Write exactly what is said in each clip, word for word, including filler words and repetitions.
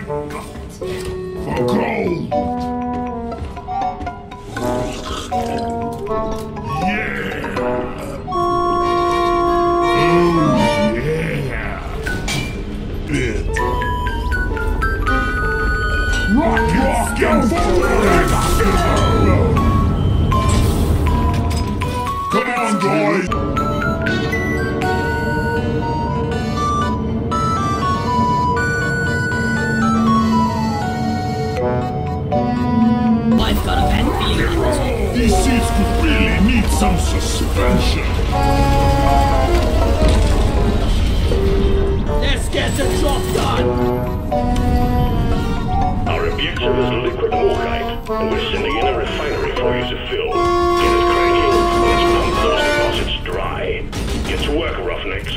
For gold! Yeah! Oh, yeah! Bit. Rock, rock, and forever! Come on, guys! I've got a bad feeling about this one. These seats could really need some suspension. Let's get the job done! Our objective is liquid morkite, and we're sending in a refinery for you to fill. Get it cranking, let's pump those deposits dry. Get to work, roughnecks.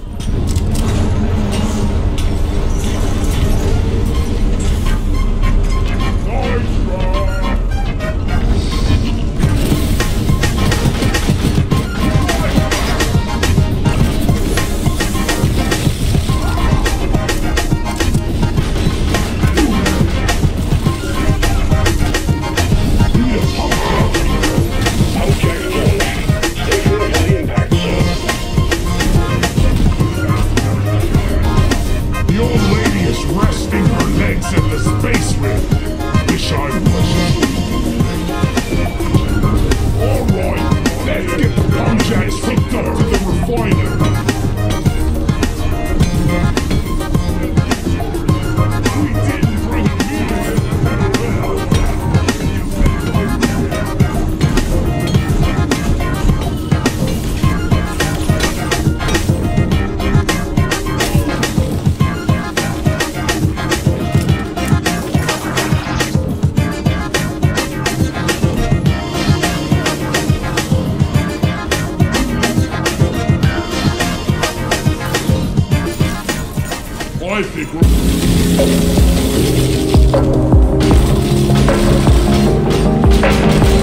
I think we're...